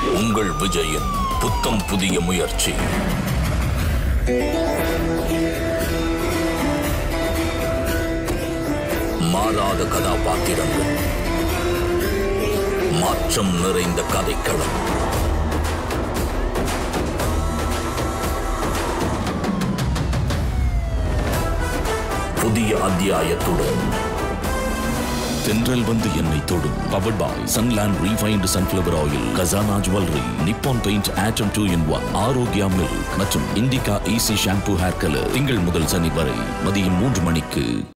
உங்கள் விஜயின் புத்தம் புதிய முயற்சி. மாறாத கதாபாத்திரங்கள், மாற்றம் நிறைந்த கதைக்களம். புதிய அத்தியாயத்துடன் தென்றல் வந்து என்னை தொடும். Powered by Sunland refined sunflower oil, Khazana jewellery, Nippon paint ஆட்டம் 2-in-1, ஆரோக்கியா மில்க் மற்றும் Indica easy shampoo hair colour. திங்கள் முதல் சனி வரை மதியம் 3 மணிக்கு.